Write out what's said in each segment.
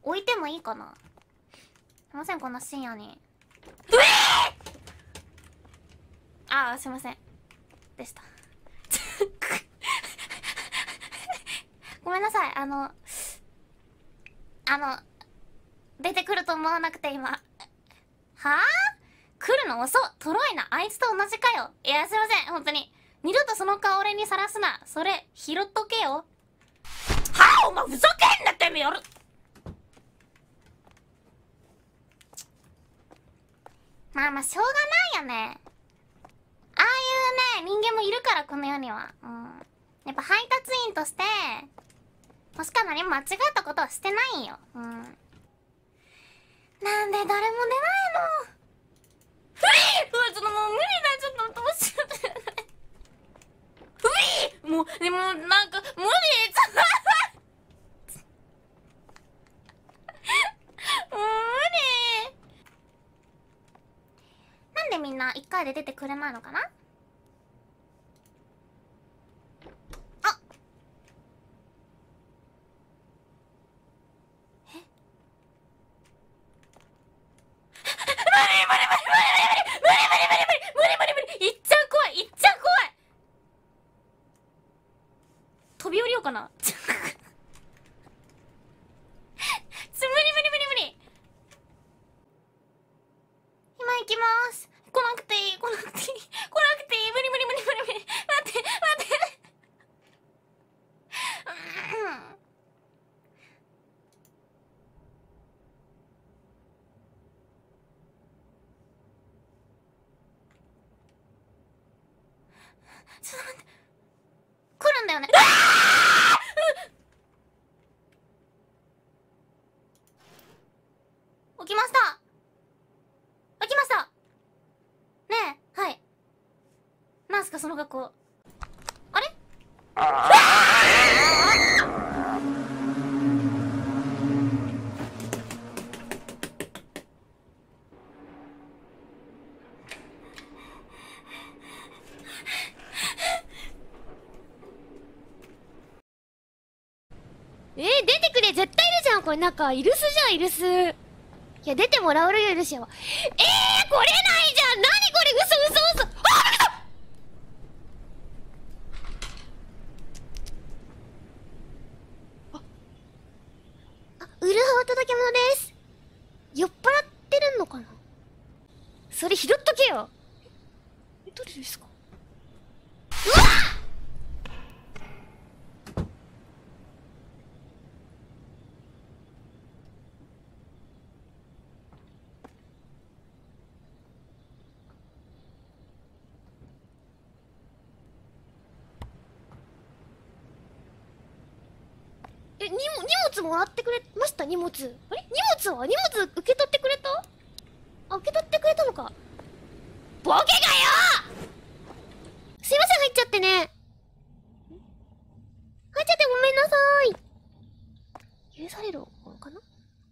置いてもいいかな。すいません、こんな深夜に。ああ、すいませんでした。ごめんなさい。出てくると思わなくて今。はあ？来るの遅っ。トロいな。あいつと同じかよ。いや、すいません。本当に。二度とその顔俺にさらすな。それ、拾っとけよ。はあ、お前ふざけんなってめやる。まあまあ、しょうがないよね。ああいうね、人間もいるから、この世には。うん。やっぱ配達員として、もしか何も間違ったことはしてないよ。うん。なんで誰も出ないの？フリー！うわ、ちょっともう無理だ。ちょっとどうしよう。フリー！もう、でもなんか、無理！もう無理！なんでみんな一回で出てくれないのかな？あ！え？無理！いっちゃう怖い！飛び降りようかな。無理。今行きます。来なくていい。無理。待って。ちょっと待って。来るんだよね。起きました。ねえ、はい。なんすかその格好。あれ？ 出てくれ。絶対いるじゃん。これなんか、イルスじゃん、イルス。いや、出てもらうよ、イルスよ。これないじゃん。なにこれ。嘘。ウルハお届け物です。酔っ払ってるのかな？それ拾っとけよ。どれですか？うわっ！荷物もらってくれました？荷物。あれ？荷物受け取ってくれた？あ、受け取ってくれたのか。ボケがよ！すいません、入っちゃってね。入っちゃってごめんなさい。許されるのかな？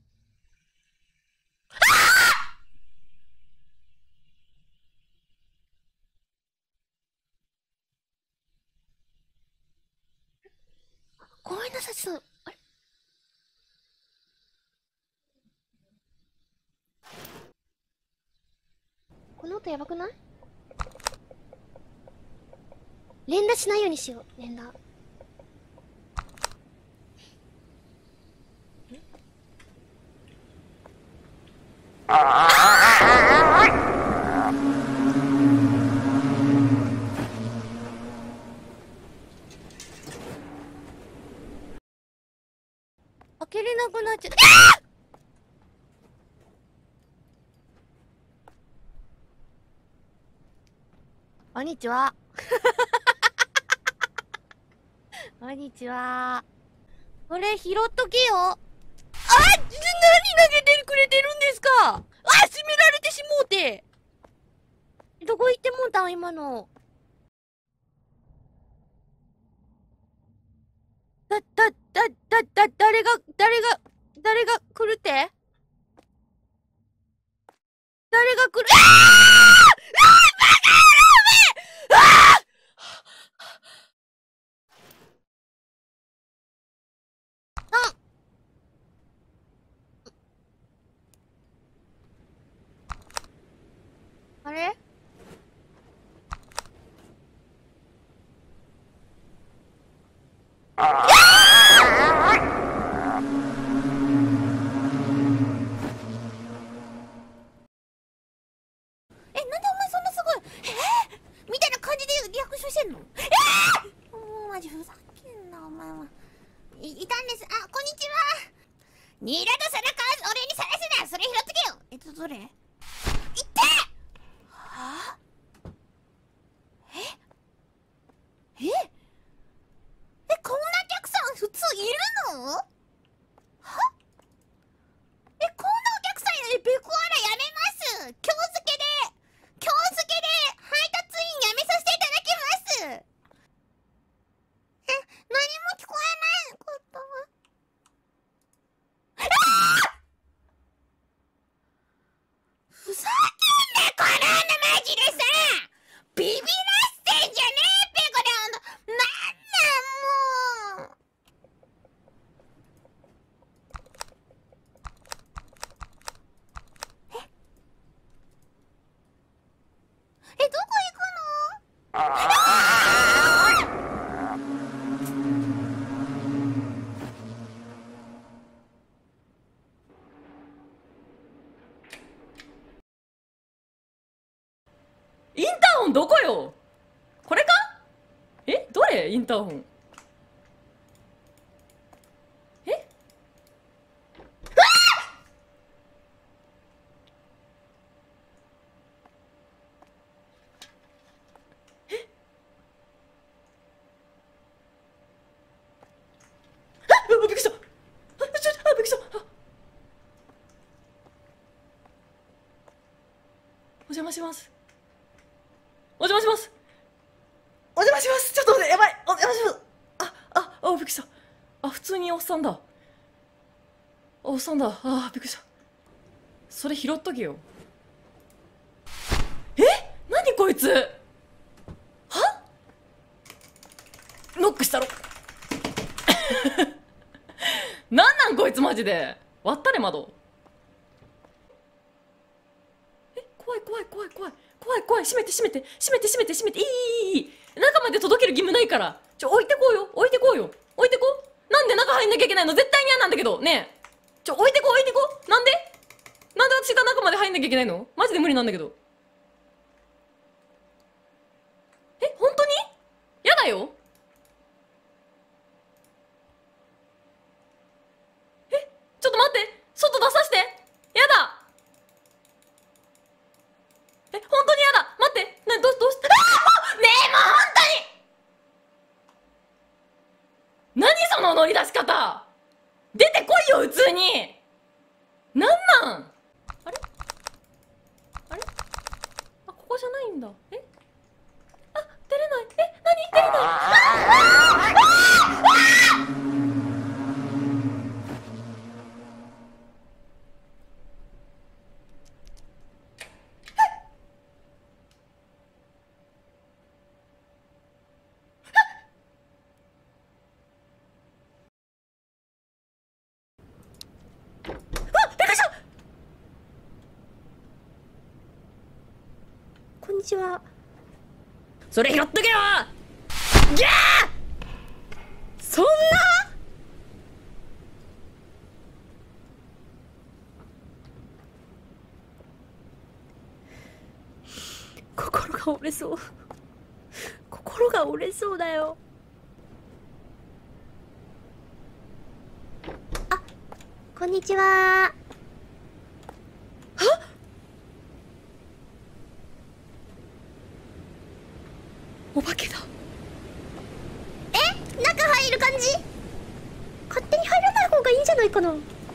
ごめんなさい、ちょっと、あれ？この音やばくない？連打しないようにしよう、連打。開けれなくなっちゃった。こんにちは。こんにちは。これ拾っとけよ。何投げてくれてるんですか？閉められてしもうて。どこ行ってもうたん今の。誰が来るって？誰が来る？バカ野郎！ れ？なんでお前そんなすごいみたいな感じでリアクションしてんの？もうマジふざけんなお前は。いたんです。あ、こんにちは。二度とその顔俺にさらすな。それ拾っとけよ。どれ？いってはぁ、こんなお客さん普通いるの？は？こんなお客さんベクアラやめます。今日付けで配達員やめさせていただきます。何も聞こえないことは。ふざけんなこの女マジでさ。ビビらしてんじゃねえべこれ。なんなんもう。どこ行くの？ インターホンどこよ？これか？どれ？インターホン。びっくりした。びっくりした。お邪魔します。お邪魔します。お邪魔します。ちょっと待って、やばい。お邪魔します。びっくりした。普通におっさんだ。おっさんだ。びっくりした。それ拾っとけよ。何こいつ。は？ノックしたろ。なんこいつマジで。割ったね窓。怖い。閉めて。いい。中まで届ける義務ないから。置いてこうよ。なんで中入んなきゃいけないの？絶対に嫌なんだけど。ねえ。置いてこう。なんで私が中まで入んなきゃいけないの？マジで無理なんだけど。本当に？やだよ。ちょっと待って。外出さして。やだ。本当にやだ。待って。どうして。ねえ、もう本当に。何その乗り出し方。出てこいよ、普通に。なんあれここじゃないんだ。出れない。何？出れない。 こんにちは。 それ拾っとけよ。ギャー。 そんな？心が折れそう。心が折れそうだよ。こんにちは。お化けだ。中入る感じ？勝手に入らない方がいいんじゃないかな。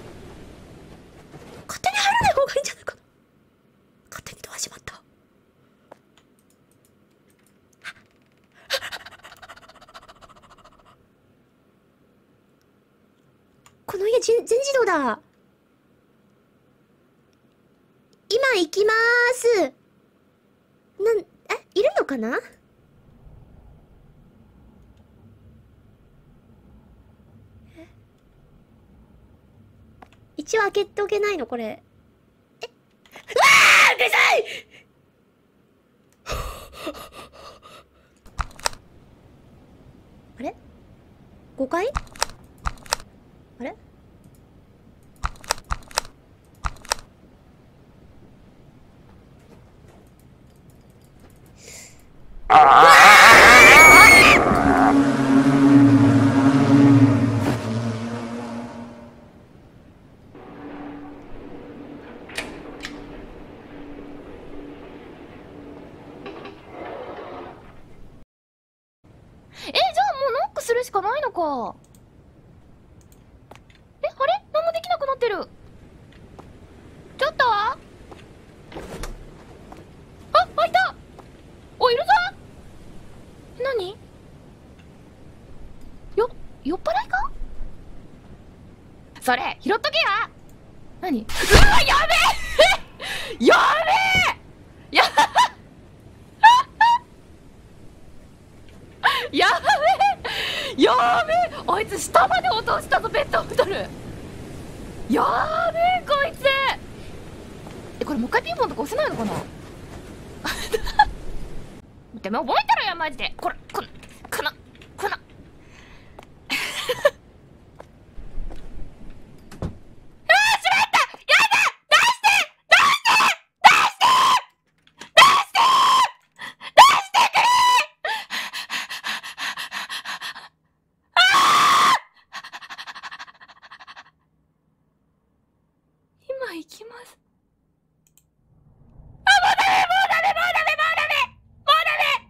勝手に入らない方がいいんじゃないかな。勝手にドア閉まった。この家全自動だ。今行きまーす。いるのかな？一応開けておけないのこれ。うわー！うるさい！ か。え、あれ何もできなくなってる。ちょっとあ、いた。お、いるぞ。何酔っ払いか。それ拾っとけや。何、うわ、やべえやべえややべえやべえ、あいつ下まで落としたぞ、ペットボトル。やべえこいつ。え、これもう一回ピンポンとか押せないのかな。てめえ覚えたろや、マジで。この今行きます。あ、もうダメもうダメもうダメもうダメもうダメ。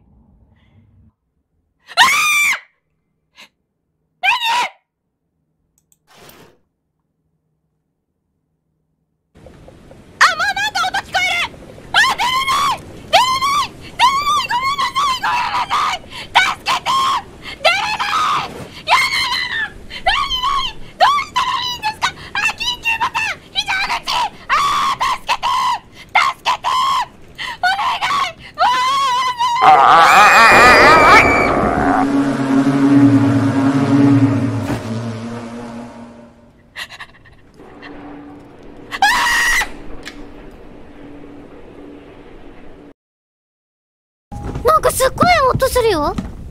あ、もうなんか音聞こえる。あ、出れない出れない出れない、ごめんなさいごめんなさい、助けて、出れない、やだやだ、どうしたらいいんですか。あ、緊急ボタン、非常口、あー、助けて助けて、お願い、もなんかすっごい音するよ。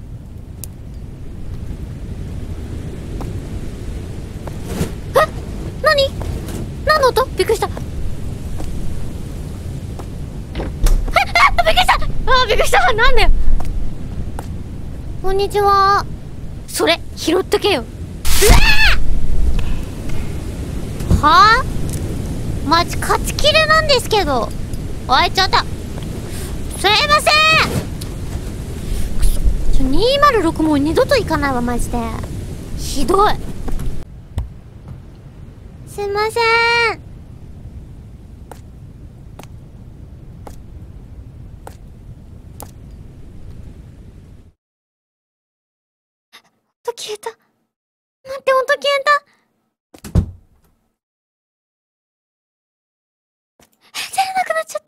え、何何の音、びっくりした。びっくりした。びっくりした。なんだよ。こんにちは。それ拾っとけよ。うわはあ、マジ勝ちきれなんですけど。おい、ちょっとすいません。206もう二度と行かないわ、マジで。ひどい。すいません。音消えた。なんて音消えた。出れなくなっちゃった。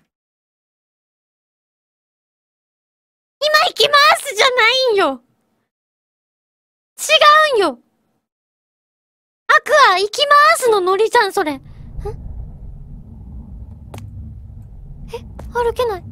今行きますじゃないんよ。違うんよ。アクア行きますのノリじゃん、それ。歩けない。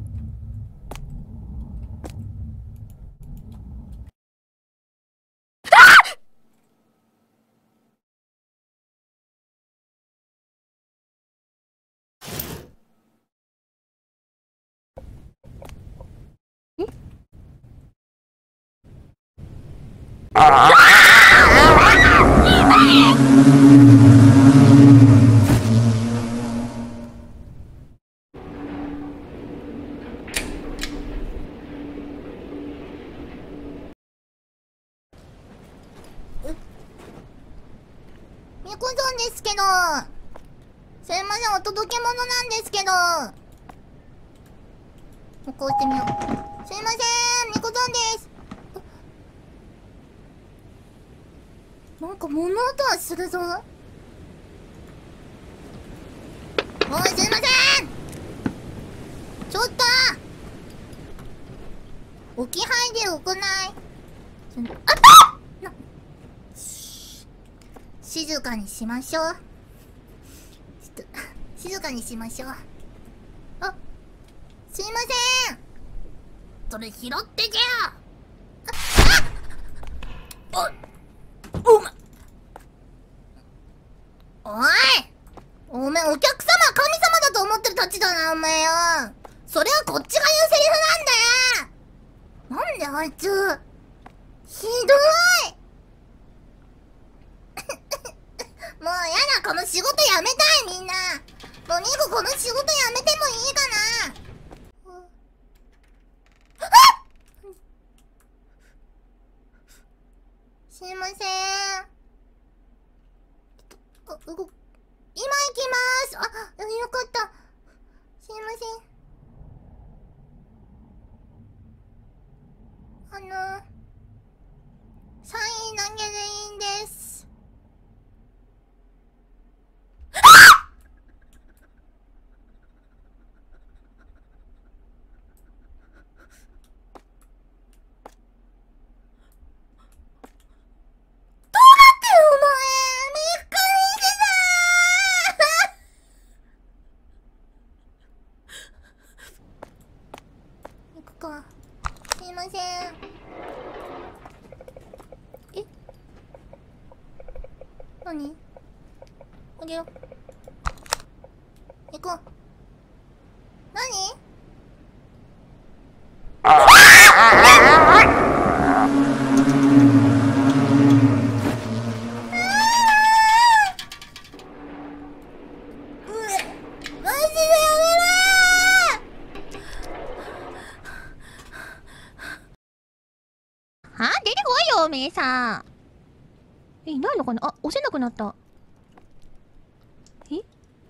みこさんですけど、すいません、お届け物なんですけど、こうしてみよう。すいません、みこさんです。なんか物音はするぞ。おい、すいません、ちょっと置き配でよくない？あったな、静かにしましょう。ちょっと静かにしましょう。あ、すいません、それ拾ってけよ。おめえお客様は神様だと思ってるたちだな、お前よ。それはこっちが言うセリフなんだよ。なんであいつひどい。もうやだ、この仕事やめたい、みんな。もうニコこの仕事やめてもいいかな。すいま今行きます。あ、よかった。すいません。サインだけでいいんです。行くか。すいません。え？何？あげよう。行こう。何？マジでやめろー！は？出てこいよ、おめえさん。いないのかな？あ、押せなくなった。え？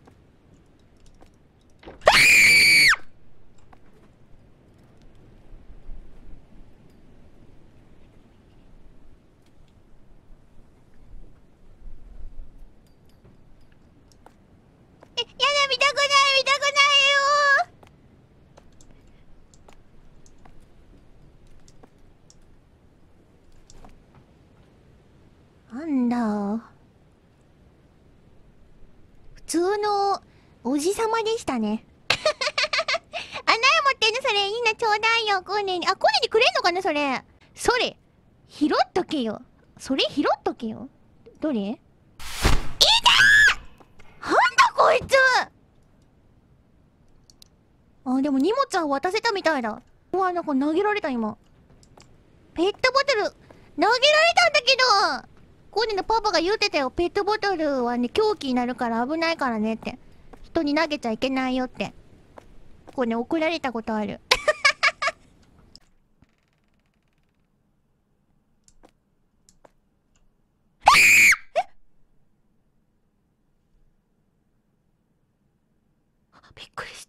やだ、見たくない、見たくないよ。なんだ。普通のおじさまでしたね。あ、何持ってんのそれ。いいな、ちょうだいよ、コーネに。あ、コーネにくれんのかなそれ。それ、拾っとけよ。それ拾っとけよ。どれ？いたー！なんだこいつ！あ、でも荷物は渡せたみたいだ。うわ、なんか投げられた今。ペットボトル、投げられたんだけど！コーネのパパが言うてたよ。ペットボトルはね、凶器になるから危ないからねって。人に投げちゃいけないよって。これね、怒られたことある。びっくりした。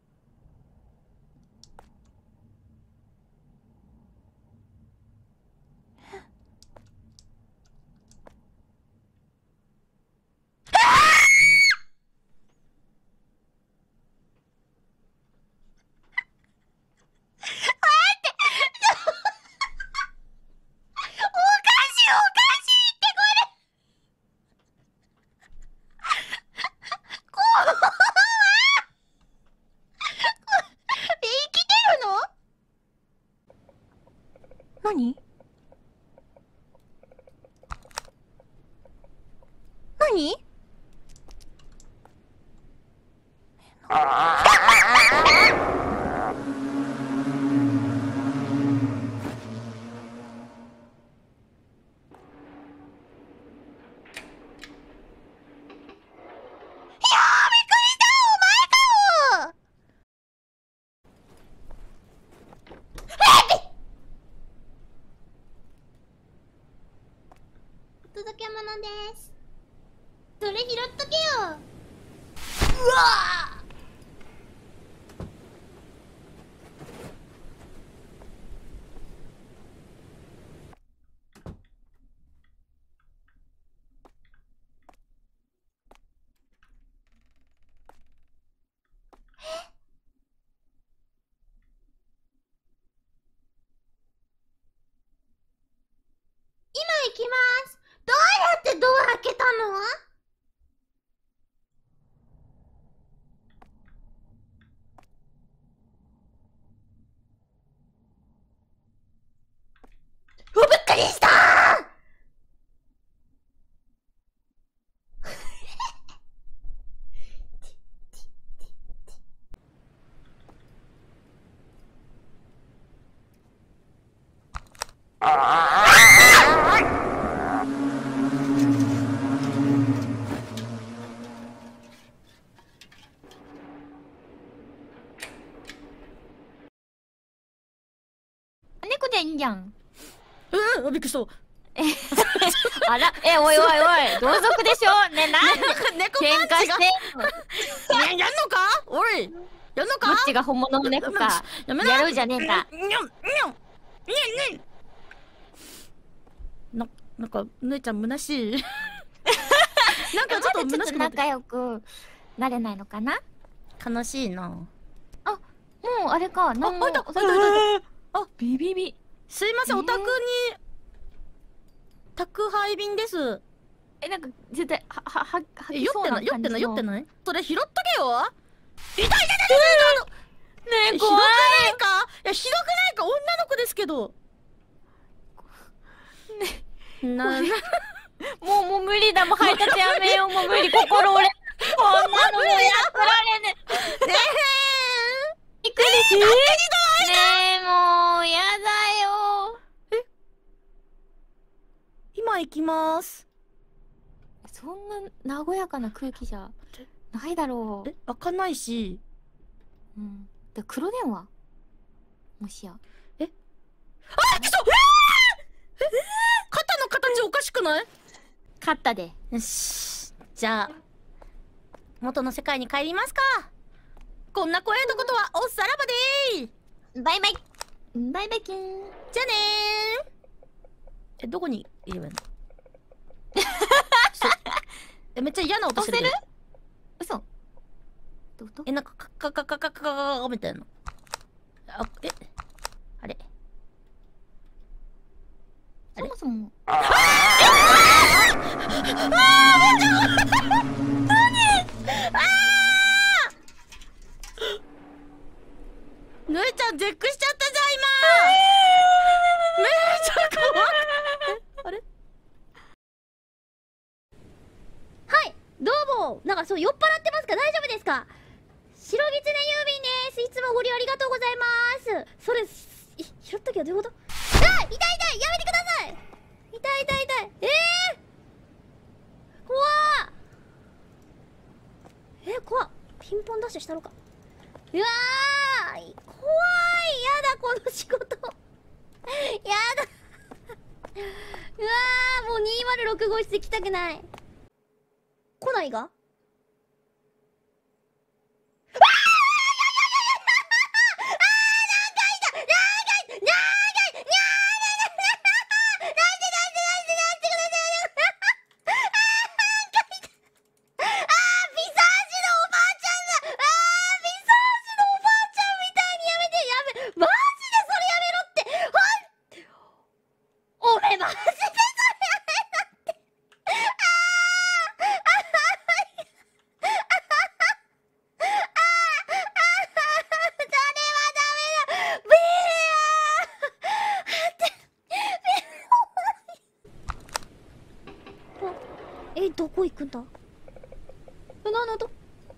何？何？お届け物です。それ拾っとけよ。うわー！今行きます。どうやってドア開けたの？びっくりしたー！猫でいいんじゃん。 びっくりした。 あら、おいおいおい、同族でしょね、なんでして。 やんのかおいやんのかどっちが本物の猫か、 やめなやるじゃねえか。 なんか、姉ちゃん虚しい。なんかちょっとちょっと虚しくなって仲良くなれないのかな。 悲しいな。 もうあれか、なんも。 いた。あ、 ビビビ。 すいません、お宅に、宅配便です。 なんか、絶対、 酔ってない酔ってないそれ拾っとけよ。痛いねえ、 ひどく怖い。 ないかいや、ひどくないか女の子ですけど。 もう無理だ、もう配達やめよう、もう無理、心折れ。こんなのもうやってられねえ。 ねびっくりする。ねえ、もう、やだよ。 今行きます。 そんな和やかな空気じゃないだろう。 開かないし。 うん。で、黒電話もしや。 ちょっと肩の形おかしくない？ 勝ったで。 よし。じゃあ、元の世界に帰りますか。こんな怖いとことはおさらばでー。 バイバイ。バイバイキン。 じゃあねー。どこにいればいいの？めっちゃ嫌な音してる。 嘘。どういうこと？ なんかみたいな。あれそもそも。 ぬえちゃん絶句しちゃったじゃん今。めっちゃ怖い。あれ？ はい、どうも。なんかそう酔っ払ってますか？大丈夫ですか？白狐郵便です。いつもご利用ありがとうございます。それ拾っときはどういうこと？痛いやめてください。痛い怖っ。ピンポンダッシュしたのか。うわー怖い。やだこの仕事。やだうわーもう206号室行きたくない。来ないが？どこ行くんだ？何の音？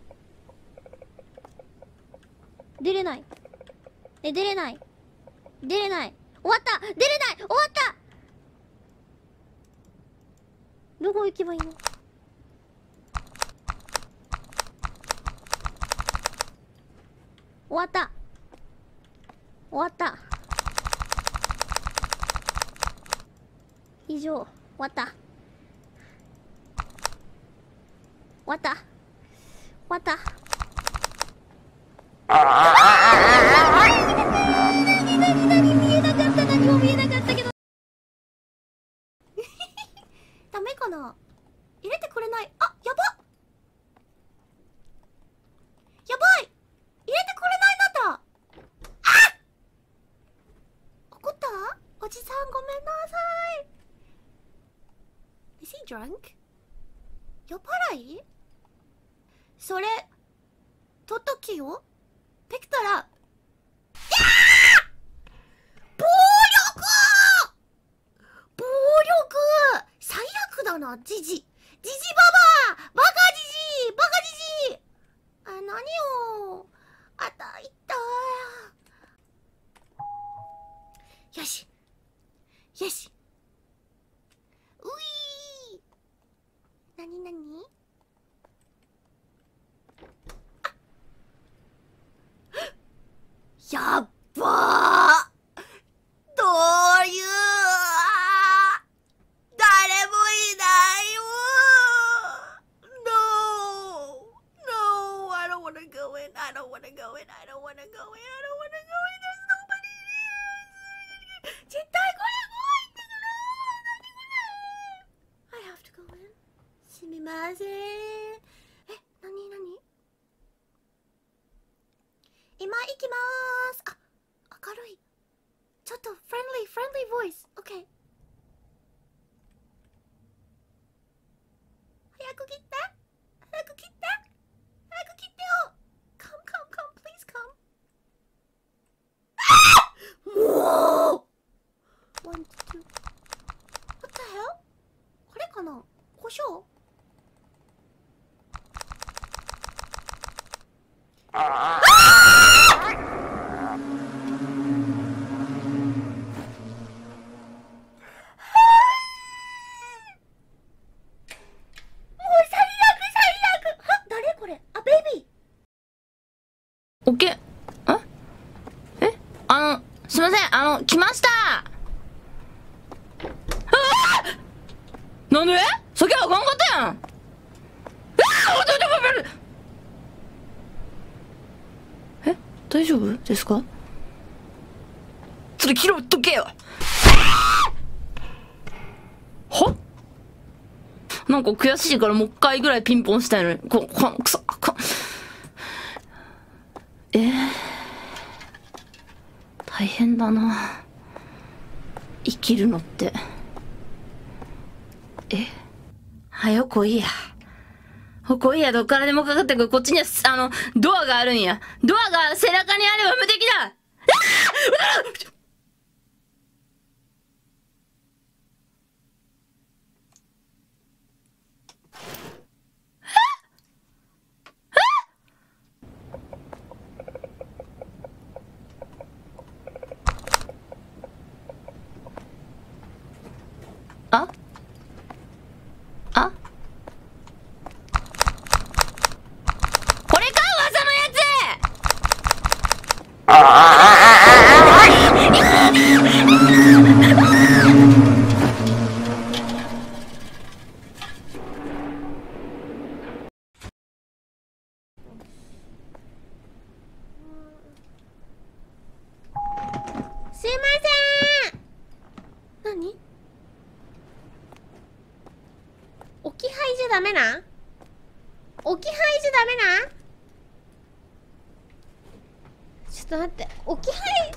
出れない。出れない。終わった。出れない。終わった。どこ行けばいいの？終わった。以上。終わった。何も見えなかったけど。ダメかな？入れてくれない。あ、やばい。入れてくれないなった。怒った？おじさんごめんなさい。Is he drunk? 酔っ払い？それ取っときよ。できたら暴力最悪だな。ジジババアバカジジ何よ。あたいったよしういー。なにやっばー。どういう誰もいないよ。 No in. I don't wanna go in. I don't wanna go in. I don't wanna go in. There's nobody here. 絶対これ怖いんだけど。I have to go in. すみません。なに今行きまーす。あ、明るい。ちょっとフレンリーボイス。OK。早く切って。早く切って。早く切ってよ。Come, please come. もう One, two. What the hell? これかな？胡椒？ オッケー。すいません、来ました。なんで？さっきはあかんかったやん。大丈夫ですか？それ切ろっとけよ。は？なんか悔しいからもう一回ぐらいピンポンしたいのに。くそ。大変だな。生きるのって。はよ来いや。来いや、どっからでもかかってくる。こっちには、ドアがあるんや。ドアが背中にあれば無敵だ。これか噂のやすいません。何？置き配じゃダメな？置き配じゃダメな？ちょっと待って、置き配、何？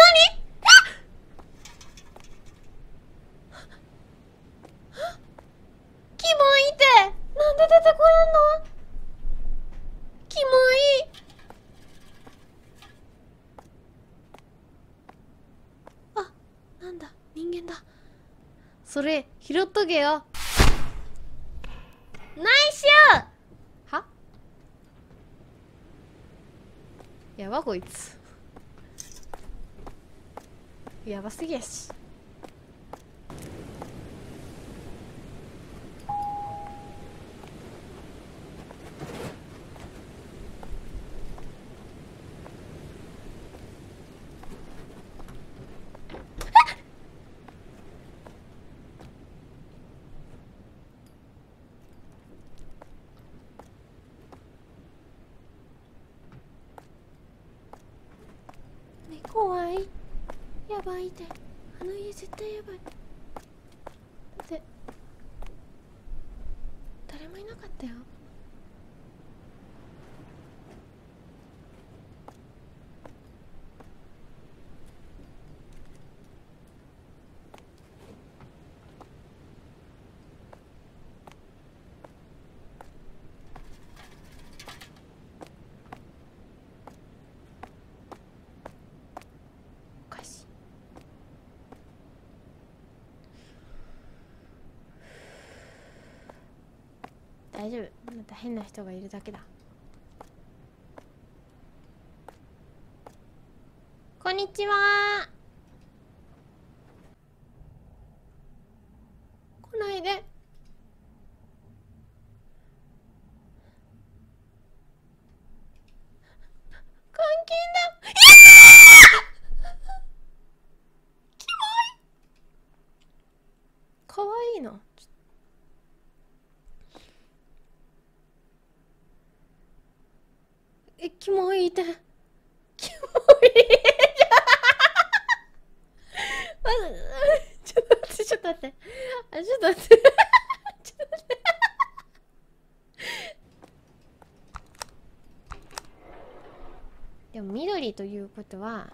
キモいって、なんで出てこやんの？キモい。あ、なんだ、人間だ。それ拾っとけよ。ナイスー。は？やばこいつ。やばすぎやし。怖い。やばいって。あの家絶対やばい。だって誰もいなかったよ。おかしい。大丈夫。また変な人がいるだけだ。こんにちは。来ないで。監禁だ。キモい。かわいいな。 キモいて。 キモいちょっと待って、ちょっと待って。あ、ちょっと待って。ちょっと待って。でも緑ということは、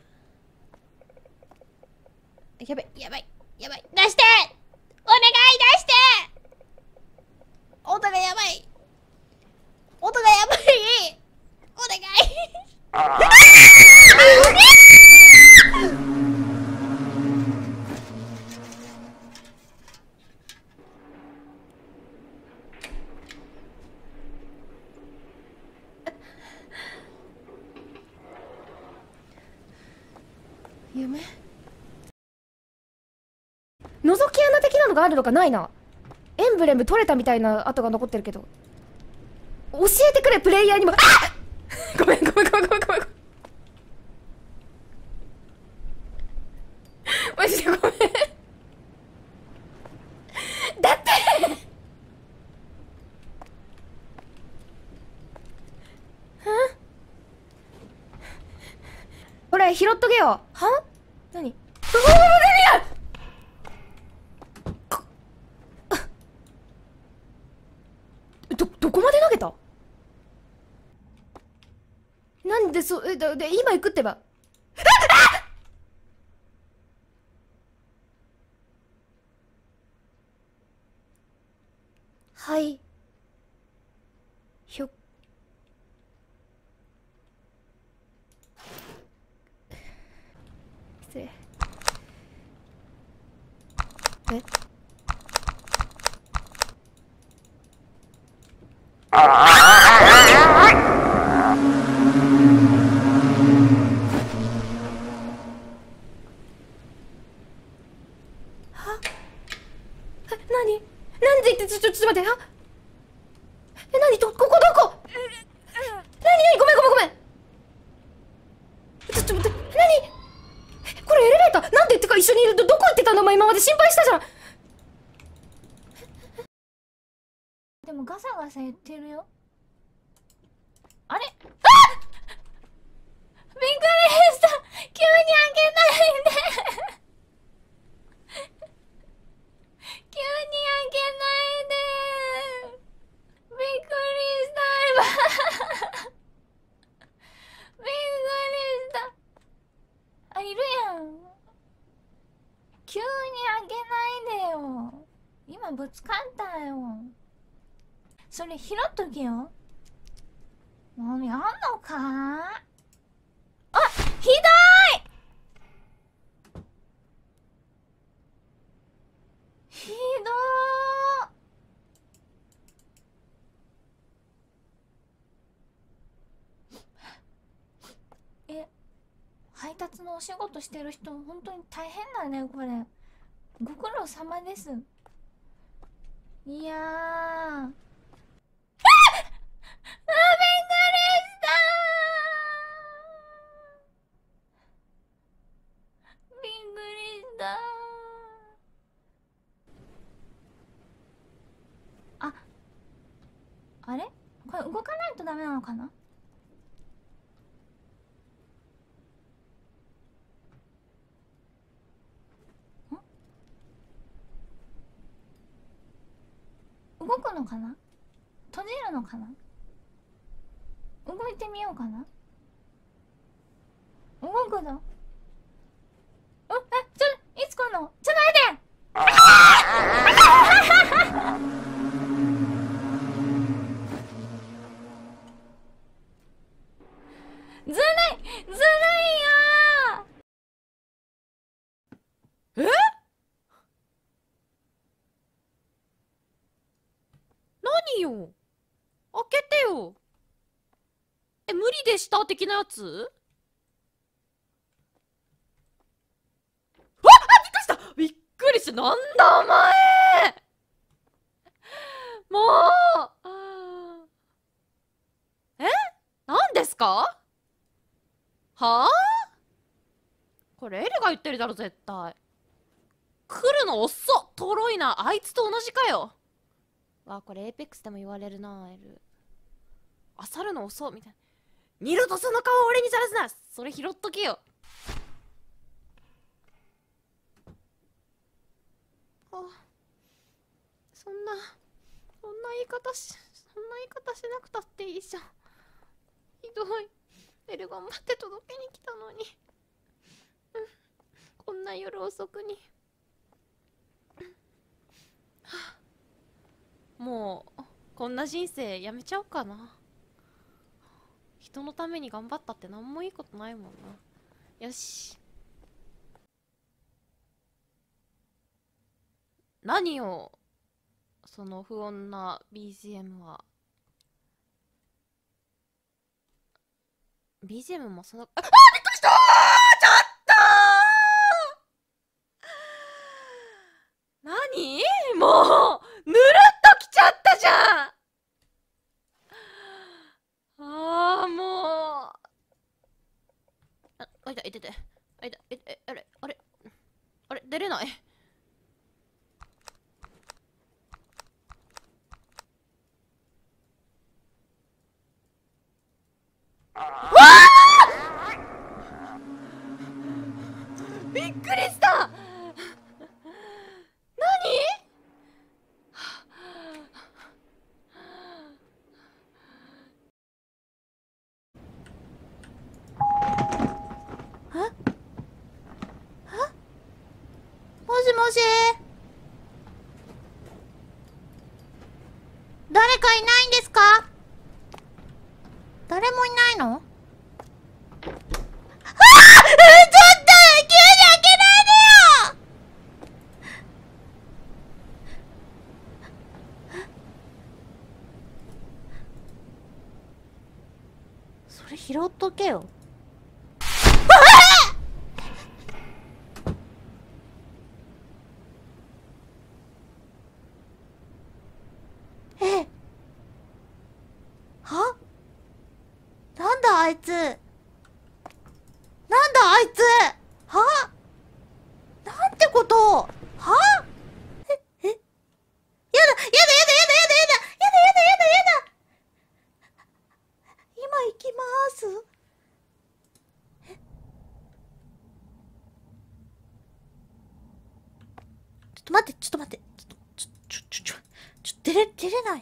やばい、やばい、やばい。出してお願い出して音がやばい音がやばいお願い夢覗き穴的なのがあるのかないな。エンブレム取れたみたいな跡が残ってるけど。教えてくれ、プレイヤーにも。あごめんごめんごめんごめんごめんごめん。マジでごめん。だってこれ拾っとけよ。は何どこまで投げた？なんでで今行くってば。はいひょ失礼。え何なんで言ってちょっと待って。何ここどこ何ごめんごめんごめん。ちょっと待って何これエレベーターなんで言ってか一緒にいるとどこ行ってたの今まで心配したじゃん。 でもガサガサ言ってるよ。あれ、あっびっくりした。急に開けないで急に開けないで。びっくりした今びっくりした。あ、いるやん。急に開けないでよ。今ぶつかったよ。それ拾っとけよ。何あんのか。あ、ひどいひどー。配達のお仕事してる人本当に大変だねこれ。ご苦労様です。いやーびっくりしたびっくりした。あれこれ動かないとダメなのかな。動くのかな。閉じるのかな。動いてみようかな。動くの。いつ来んの。ちょっと待ってずるいずるいよー。何よ開けてよ。無理でした的なやつ？わっびっくりした。びっくりした。なんだお前もう何ですかはあ。これエレが言ってるだろ絶対。来るの遅っとろいな。あいつと同じかよ。わこれエーペックスでも言われるなエル。漁るの遅っみたいな。 二度とその顔を俺にさらすな。それ拾っとけよ。あ、そんな言い方しなくたっていいじゃん。ひどい。ベル頑張って届けに来たのに、こんな夜遅くに。もうこんな人生やめちゃおうかな。人のために頑張ったって何もいいことないもんな。よし。何よその不穏な BGM は。 BGM もその、あ、びっくりした。ちょっと何もうぬるっときちゃったじゃん。ああ、もう、あいた、いてて、あいた、あれ出れない。びっくりした。何？ もしもし、誰かいないんですか？誰もいないの？ちょっと急に開けないでよ。それ拾っとけよ。は？なんだあいつ。なんだあいつ。は？なんてことを。は？やだやだやだやだやだやだやだやだやだ。今行きまーす。ちょっと待って、ちょっと待って。出れない。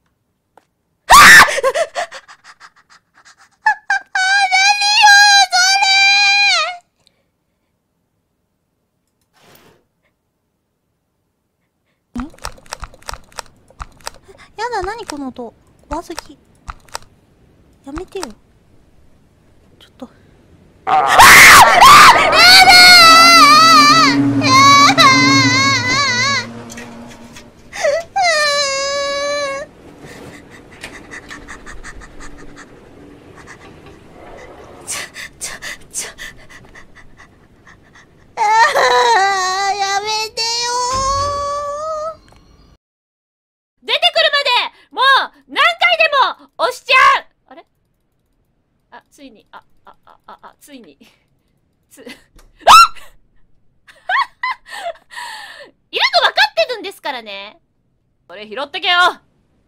やだ、何この音。怖すぎ。やめてよ。ちょっと。やめてよ出てくるまでもう何回でも押しちゃう。あれ、あ、ついに、ついにいるの分かってるんですからね。それ拾ってけよ。うわっ、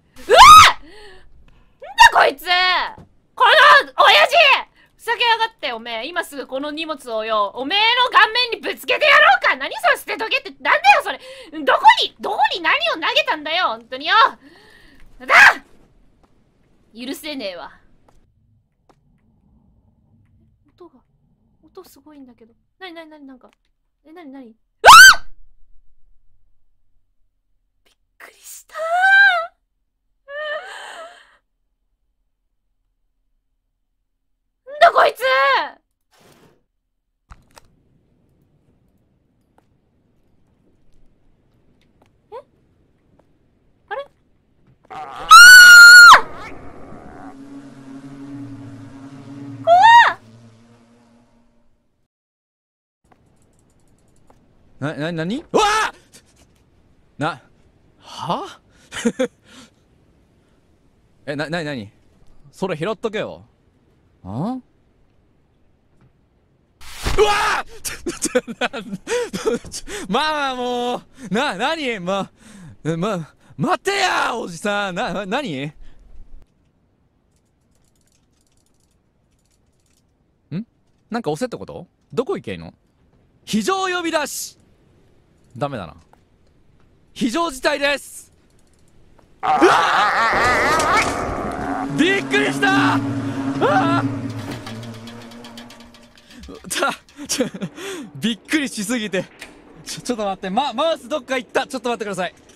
なんだこいつ、この親父、ふざけやがって。おめえ今すぐこの荷物をよ、おめえの顔面にぶつけてやろうか。何それ捨てとけって、なんだよそれ。どこに何を投げたんだよ、本当によ。だ、許せねえわ。音すごいんだけど。なんか、なにうわっ、びっくりしたー。なんだこいつ。あれ、 なにうわあはなにそれ拾っとけよ。あうわあまあもうなに待ってやおじさん。なになんか押せってこと？どこ行けばいいの？非常呼び出し。ダメだな。非常事態です。びっくりした。びっくりしすぎてちょっと待って、マウスどっか行った。ちょっと待ってください。